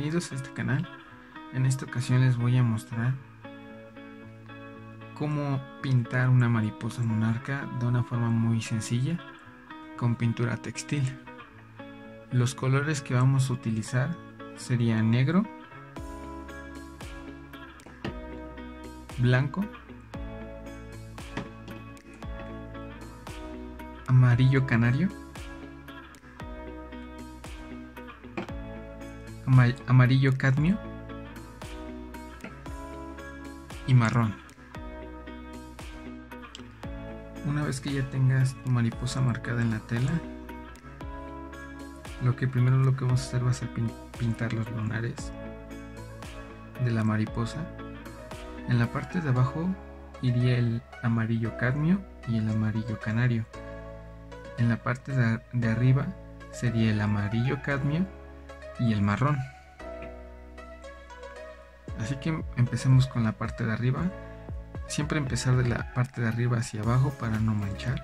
bienvenidos a este canal. En esta ocasión les voy a mostrar cómo pintar una mariposa monarca de una forma muy sencilla con pintura textil. Los colores que vamos a utilizar serían negro, blanco, amarillo canario, amarillo cadmio y marrón. Una vez que ya tengas tu mariposa marcada en la tela, lo que vamos a hacer va a ser pintar los lunares de la mariposa. En la parte de abajo iría el amarillo cadmio y el amarillo canario. En la parte de arriba sería el amarillo cadmio y el marrón. Así que empecemos con la parte de arriba. Siempre empezar de la parte de arriba hacia abajo para no manchar.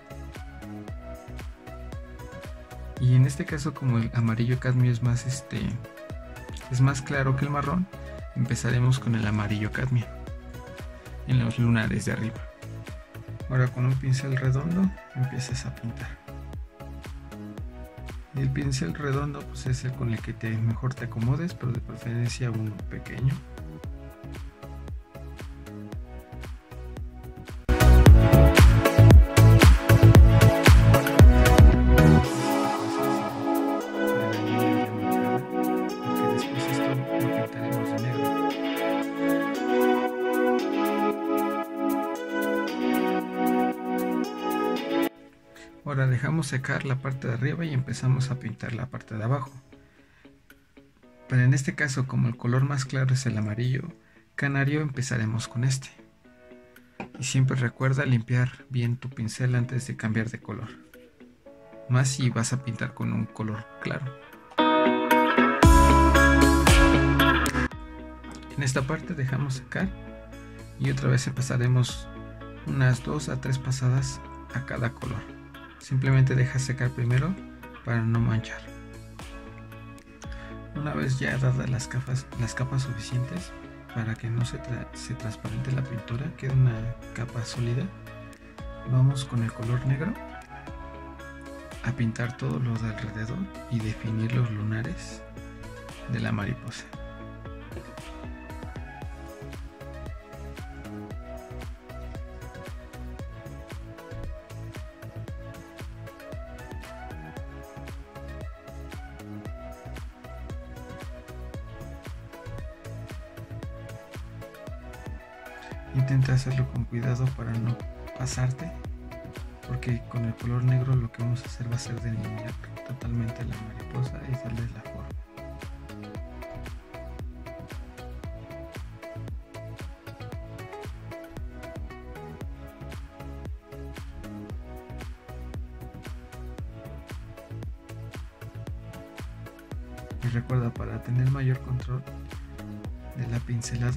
Y en este caso, como el amarillo cadmio es más claro que el marrón, empezaremos con el amarillo cadmio en los lunares de arriba. Ahora con un pincel redondo empiezas a pintar. Y el pincel redondo pues es el con el que mejor te acomodes, pero de preferencia uno pequeño. Ahora dejamos secar la parte de arriba y empezamos a pintar la parte de abajo. Pero en este caso, como el color más claro es el amarillo canario, empezaremos con este. Y siempre recuerda limpiar bien tu pincel antes de cambiar de color, más si vas a pintar con un color claro. En esta parte dejamos secar y otra vez empezaremos unas 2 a 3 pasadas a cada color. Simplemente deja secar primero para no manchar. Una vez ya dadas las capas suficientes para que no se transparente la pintura, quede una capa sólida, vamos con el color negro a pintar todo lo de alrededor y definir los lunares de la mariposa. Intenta hacerlo con cuidado para no pasarte, porque con el color negro lo que vamos a hacer va a ser delinear totalmente la mariposa y darle la forma. Y recuerda, para tener mayor control de la pincelada,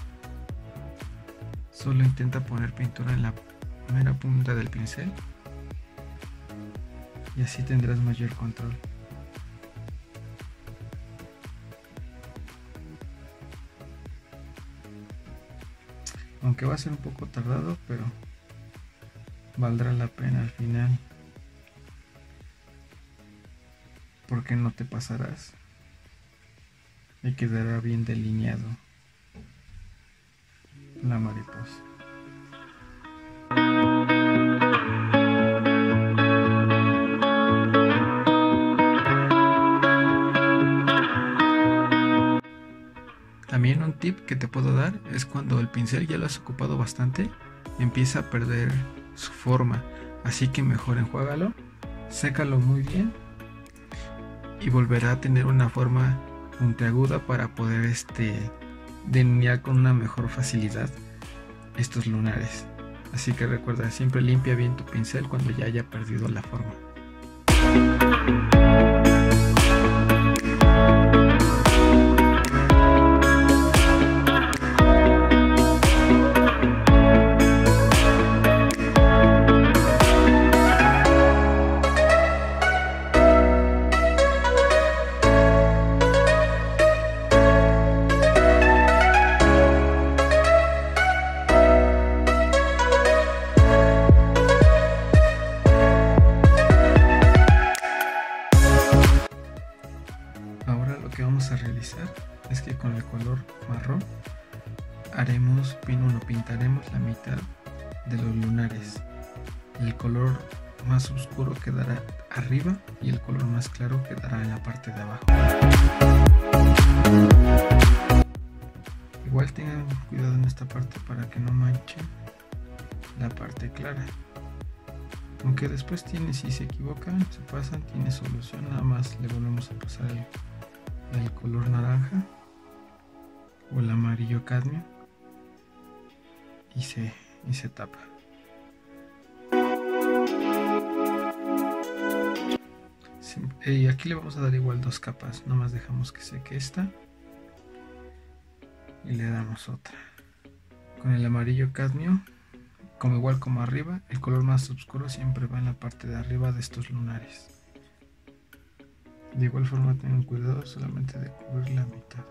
solo intenta poner pintura en la mera punta del pincel y así tendrás mayor control. Aunque va a ser un poco tardado, pero valdrá la pena al final, porque no te pasarás y quedará bien delineado la mariposa. También un tip que te puedo dar es cuando el pincel ya lo has ocupado bastante, empieza a perder su forma, así que mejor enjuágalo, sécalo muy bien y volverá a tener una forma puntiaguda para poder delinear con una mejor facilidad estos lunares. Así que recuerda, siempre limpia bien tu pincel cuando ya haya perdido la forma. que con el color marrón pintaremos la mitad de los lunares. El color más oscuro quedará arriba y el color más claro quedará en la parte de abajo. Igual tengan cuidado en esta parte para que no manchen la parte clara. Aunque después si se equivocan, se pasan, tiene solución. Nada más le volvemos a pasar el color naranja o el amarillo cadmio y se tapa. Y aquí le vamos a dar igual 2 capas. Nada más dejamos que seque esta y le damos otra. Con el amarillo cadmio, igual como arriba, el color más oscuro siempre va en la parte de arriba de estos lunares. De igual forma tengan cuidado solamente de cubrir la mitad.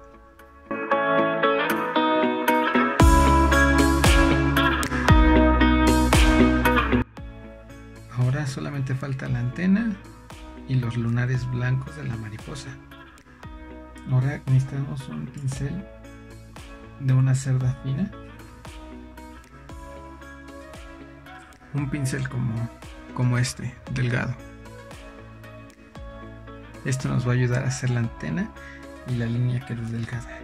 Ahora solamente falta la antena y los lunares blancos de la mariposa. Ahora necesitamos un pincel de una cerda fina. Un pincel como este, delgado. Esto nos va a ayudar a hacer la antena y la línea que es delgada.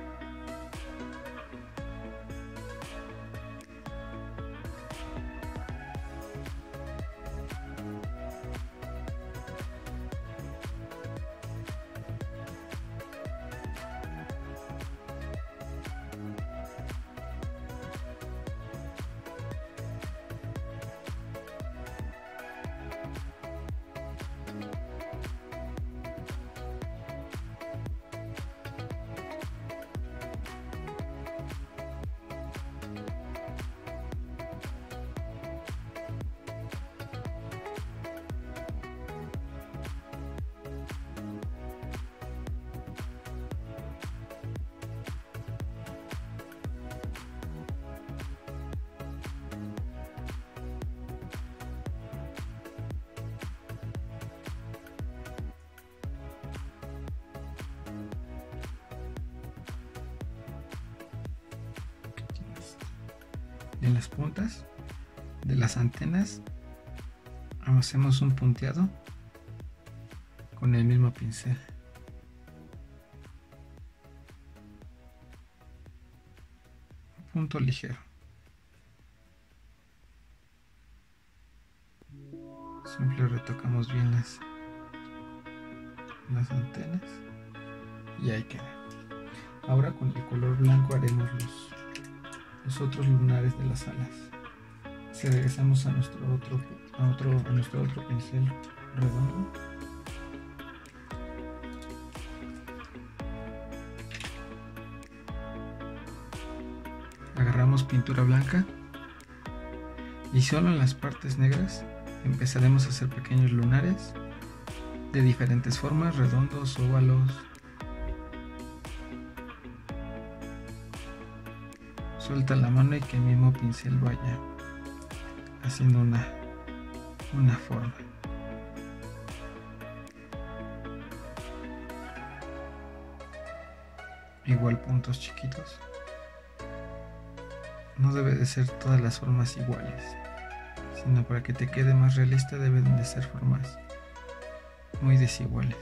En las puntas de las antenas hacemos un punteado con el mismo pincel. Un punto ligero. Siempre retocamos bien las antenas y ahí queda. Ahora con el color blanco haremos los otros lunares de las alas. Si regresamos a nuestro otro pincel redondo, agarramos pintura blanca y solo en las partes negras empezaremos a hacer pequeños lunares de diferentes formas, redondos, óvalos. Suelta la mano y que el mismo pincel vaya haciendo una forma. Igual puntos chiquitos. No debe de ser todas las formas iguales, sino para que te quede más realista deben de ser formas muy desiguales.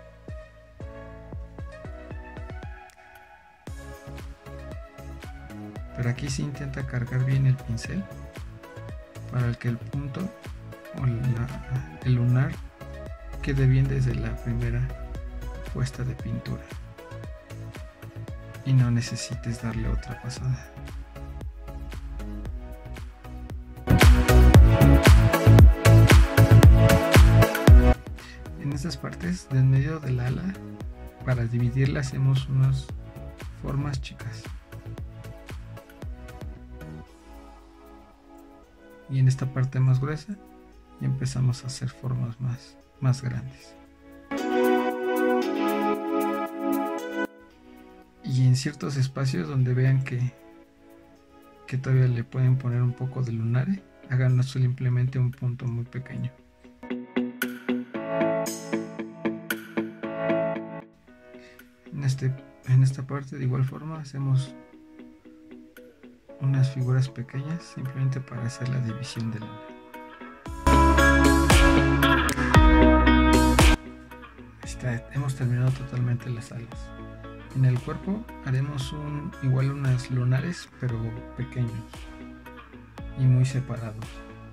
Pero aquí se intenta cargar bien el pincel para que el punto o el lunar quede bien desde la primera puesta de pintura y no necesites darle otra pasada. En estas partes del medio del ala, para dividirla hacemos unas formas chicas. Y en esta parte más gruesa y empezamos a hacer formas más grandes. Y en ciertos espacios donde vean que todavía le pueden poner un poco de lunares, hagan simplemente un punto muy pequeño. En este En esta parte de igual forma hacemos unas figuras pequeñas simplemente para hacer la división del ala. Hemos terminado totalmente las alas. En el cuerpo haremos igual unas lunares, pero pequeños y muy separados.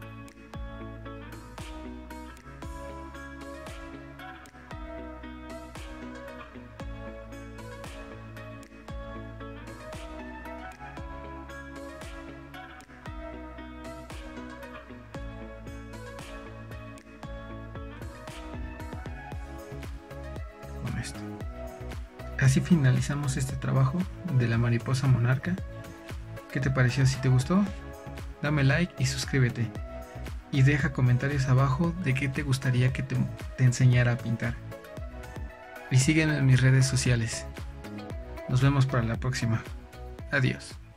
Con esto. Así finalizamos este trabajo de la mariposa monarca. ¿Qué te pareció? Si te gustó, dame like y suscríbete. Y deja comentarios abajo de qué te gustaría que te enseñara a pintar. Y sígueme en mis redes sociales. Nos vemos para la próxima. Adiós.